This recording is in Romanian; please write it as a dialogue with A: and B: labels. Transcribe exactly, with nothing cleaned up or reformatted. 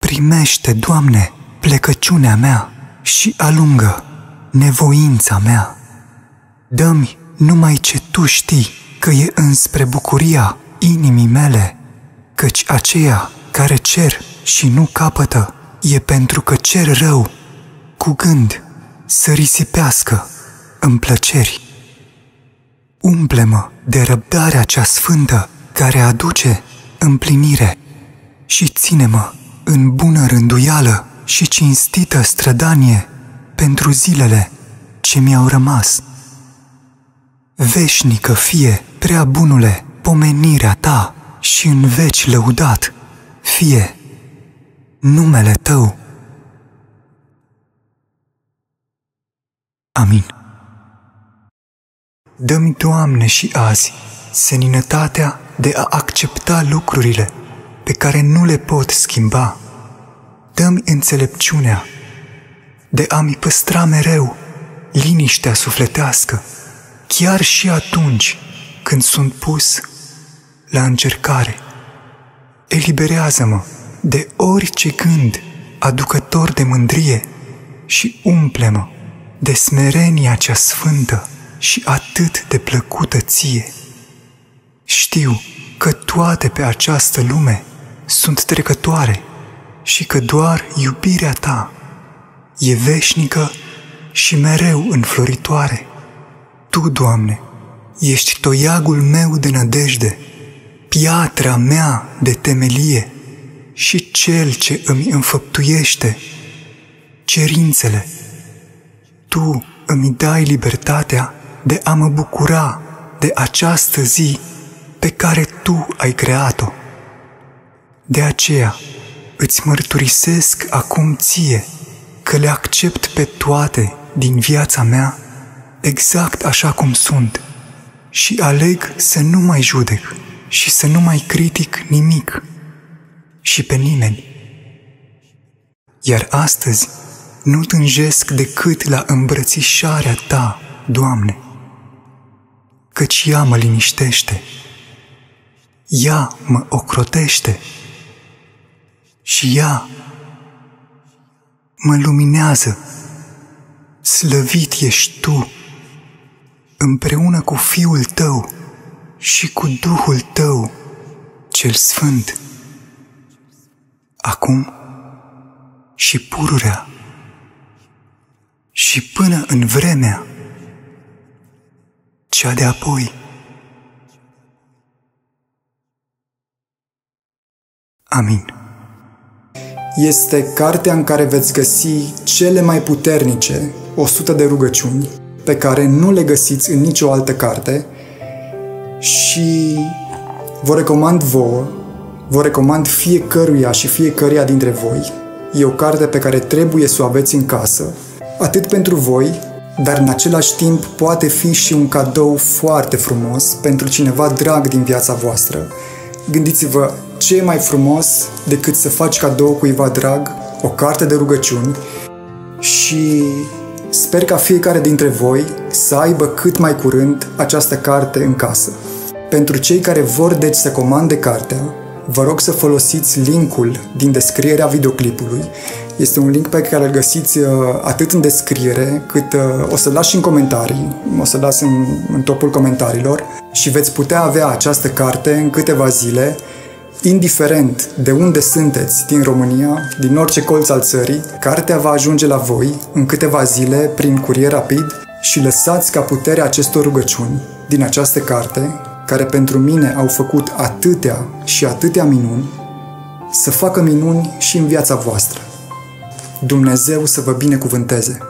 A: primește, Doamne, plecăciunea mea și alungă nevoința mea. Dă-mi numai ce Tu știi că e înspre bucuria inimii mele, căci aceea care cer și nu capătă e pentru că cer rău, cu gând să risipească în plăceri. Umple-mă de răbdarea cea sfântă care aduce împlinire și ține-mă în bună rânduială și cinstită strădanie pentru zilele ce mi-au rămas. Veșnică fie, prea bunule, pomenirea Ta și în veci lăudat fie numele Tău. Amin. Dă-mi, Doamne, și azi seninătatea de a accepta lucrurile pe care nu le pot schimba. Dă-mi înțelepciunea de a-mi păstra mereu liniștea sufletească, chiar și atunci când sunt pus la încercare. Eliberează-mă de orice gând aducător de mândrie și umple-mă de smerenia cea sfântă și atât de plăcută Ție. Știu că toate pe această lume sunt trecătoare și că doar iubirea Ta e veșnică și mereu înfloritoare. Tu, Doamne, ești toiagul meu de nădejde, piatra mea de temelie și Cel ce îmi înfăptuiește cerințele. Tu îmi dai libertatea de a mă bucura de această zi pe care Tu ai creat-o. De aceea îți mărturisesc acum Ție că le accept pe toate din viața mea exact așa cum sunt și aleg să nu mai judec și să nu mai critic nimic și pe nimeni. Iar astăzi nu tânjesc decât la îmbrățișarea Ta, Doamne, căci ea mă liniștește, ea mă ocrotește și ea mă luminează. Slăvit ești Tu, împreună cu Fiul Tău și cu Duhul Tău cel Sfânt, acum și pururea și până în vremea cea de apoi. Amin.
B: Este cartea în care veți găsi cele mai puternice o sută de rugăciuni pe care nu le găsiți în nicio altă carte și vă recomand vouă, vă recomand fiecăruia și fiecăruia dintre voi. E o carte pe care trebuie să o aveți în casă, atât pentru voi, dar în același timp poate fi și un cadou foarte frumos pentru cineva drag din viața voastră. Gândiți-vă ce e mai frumos decât să faci cadou cuiva drag o carte de rugăciuni și sper ca fiecare dintre voi să aibă cât mai curând această carte în casă. Pentru cei care vor deci să comande cartea, vă rog să folosiți linkul din descrierea videoclipului. Este un link pe care îl găsiți atât în descriere, cât o să-l las și în comentarii, o să-l las în, în topul comentariilor și veți putea avea această carte în câteva zile, indiferent de unde sunteți din România, din orice colț al țării. Cartea va ajunge la voi în câteva zile prin curier rapid și lăsați ca puterea acestor rugăciuni din această carte, care pentru mine au făcut atâtea și atâtea minuni, să facă minuni și în viața voastră. Dumnezeu să vă binecuvânteze!